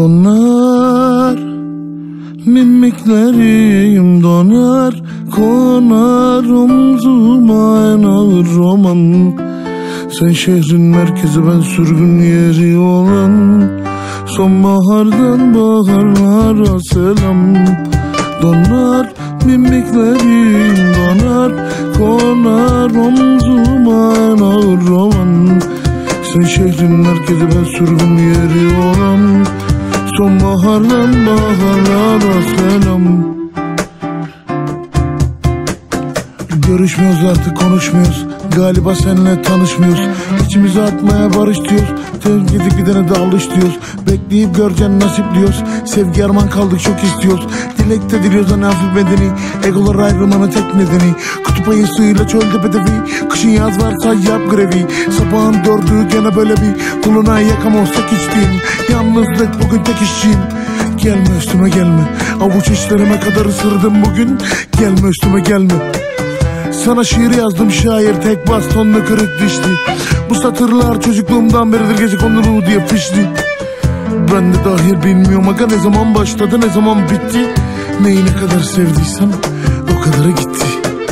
Donar mimiklerim donar, konar omzuma en ağır roman. Sen şehrin merkezi, ben sürgün yeri olan, sonbahardan baharlara selam. Donar mimiklerim donar, konar omzuma en ağır roman. Sen şehrin merkezi, ben sürgün yeri olan, sonbahardan baharlara selam. Görüşmüyoruz artık, konuşmuyoruz, galiba seninle tanışmıyoruz. İçimize atmaya barış diyoruz, sevgilik gidene de alış diyoruz. Bekleyip göreceğin nasip diyoruz, sevgi armağan kaldık çok istiyoruz. Dilekte diliyoruz hani hafif bedeni, egolar ayrılmanın tek nedeni. Kutup ayısıyla çölde bedevi, kışın yaz varsa yap grevi. Sabahın dördü gene böyle bir kuluna yakam olsak içtiğim. Yalnızlık bugün tek işçiyim. Gelme üstüme gelme, avuç içlerime kadar ısırdım bugün. Gelme üstüme gelme. Sana şiir yazdım şair, tek bastonla kırık dişli. Bu satırlar çocukluğumdan beridir gece konulu diye fişli. Ben de dahil bilmiyorum aga, ne zaman başladı ne zaman bitti. Neyi ne kadar sevdiysem o kadarı gitti.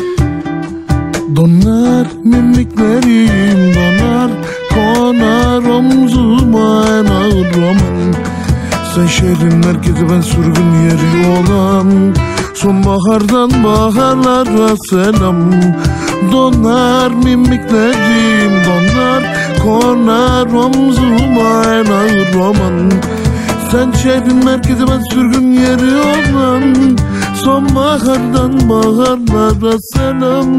Donar mimiklerim donar, konar omzuma en ağır roman. Sen şehrin merkezi, ben sürgün yeri olan, sonbahardan baharlara selam. Donar mimiklerim donar, konar omzuma en ağır roman. Sen şehrin merkezi, ben sürgün yeri olan, sonbahardan baharlara selam.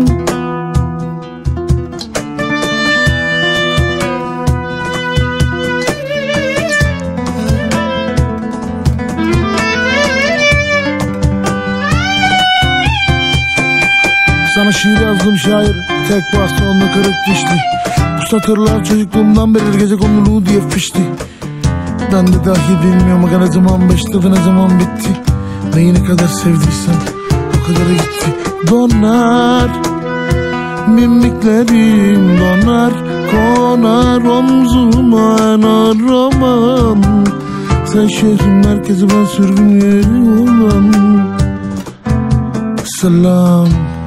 Sana şiir yazdım şair, tek bastonla kırık dişli. Bu satırlar çocukluğumdan beri gece konulu diye fişti. Ben de dahi bilmiyorum aga, ne zaman başladı ne zaman bitti. Neyi ne kadar sevdiysem o kadarı gitti. Donar mimiklerim donar, konar omzuma en ağır roman. Sen şehrin merkezi, ben sürgün yeri olan, selam.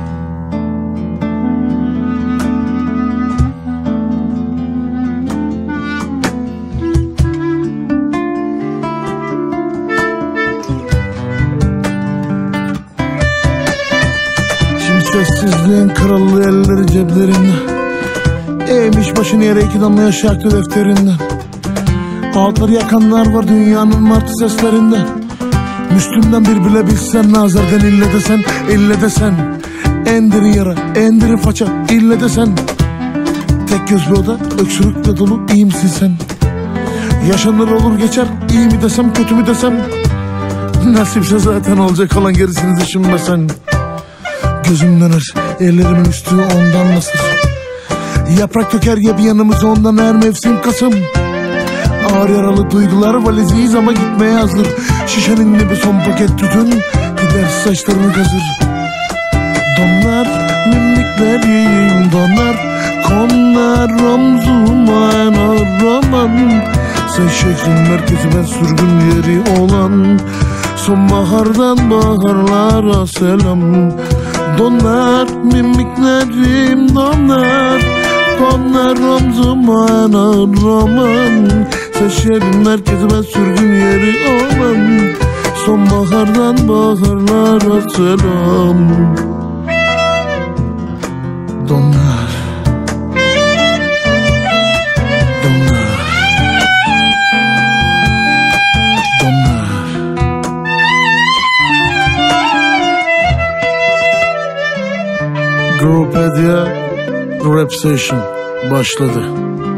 Sessizliğin krallığı elleri ceplerinde, eğmiş başını yere iki damla yaş yaktı defterinden. Altları yakanlar var dünyanın martı seslerinden. Müslüm'den bir bile bilsen, nazardan ille desen, ille desen. Endirin yara, endirin faça, ille desen. Tek göz bir oda, öksürükle dolu, iyi misin sen? Yaşanır olur geçer, iyi mi desem kötü mü desem. Nasipse zaten olacak, olan gerisini düşünme sen. Gözüm döner, ellerimin üstü ondan nasır. Yaprak döker ya bir yanımız ondan, her mevsim Kasım. Ağır yaralı duygular valiziyiz ama gitmeye hazır. Şişenin gibi son paket tütün, gider saçlarını kazır. Donar mimiklerim donar, konar omzuma en ağır roman. Sen şehrin merkezi, ben sürgün yeri olan, sonbahardan baharlara selam. Donar mimiklerim donar, konar omzuma en ağır roman. Sen şehrin merkezi, ben sürgün yeri olan, sonbahardan baharlara selam. Donar, donar, donar. Grupedia Rap Session başladı.